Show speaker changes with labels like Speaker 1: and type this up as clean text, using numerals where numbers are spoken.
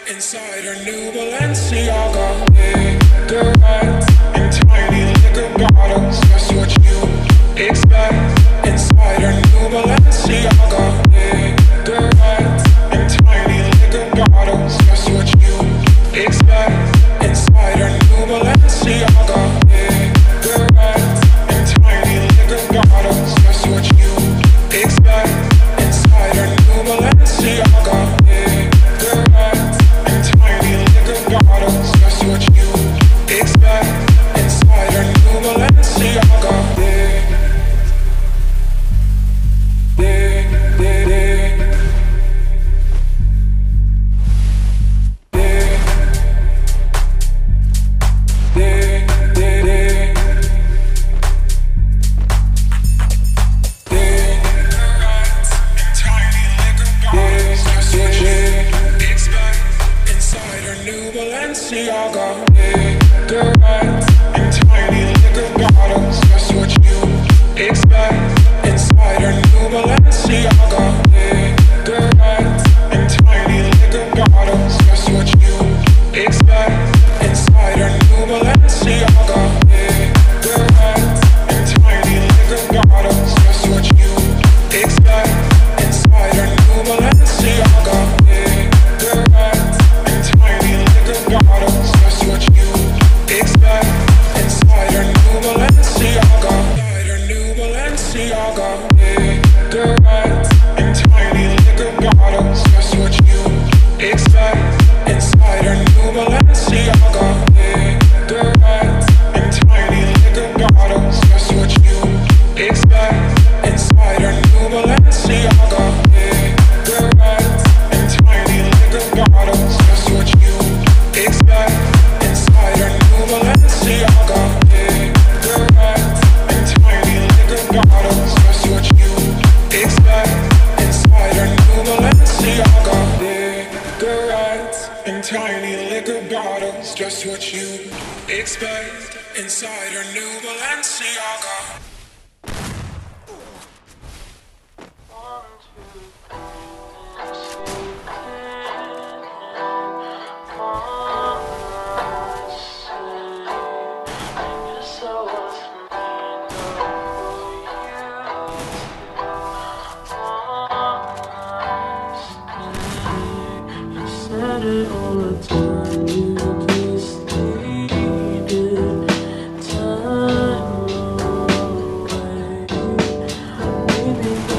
Speaker 1: Inside her new Balenciaga, cigarettes in tiny liquor bottles. Just what you expect. Inside her new Balenciaga, cigarettes in tiny liquor bottles. Just what you expect. Inside her new Balenciaga, cigarettes in tiny liquor bottles. Just what you expect. Inside her new Balenciaga. Just what you expect inside her new Balenciaga. Balenciaga, cigarettes in tiny liquor bottles. Just what you expect inside her new Balenciaga, cigarettes in tiny liquor bottles. Just what you expect inside her new Balenciaga, cigarettes in tiny liquor bottles. Just what you expect inside her new Balenciaga. Just what you expect inside her new Balenciaga. Inside her new Balenciaga, cigarettes in tiny liquor bottles. Just what you expect inside her new Balenciaga, cigarettes in tiny liquor bottles. Just what you expect inside her new Balenciaga, cigarettes in tiny liquor bottles. Just what you expect inside her new Balenciaga, cigarettes in tiny liquor bottles. Just what you expect inside her new Balenciaga, cigarettes in tiny liquor bottles. Just what you expect inside her new Balenciaga.
Speaker 2: All the time, you just needed time away. Maybe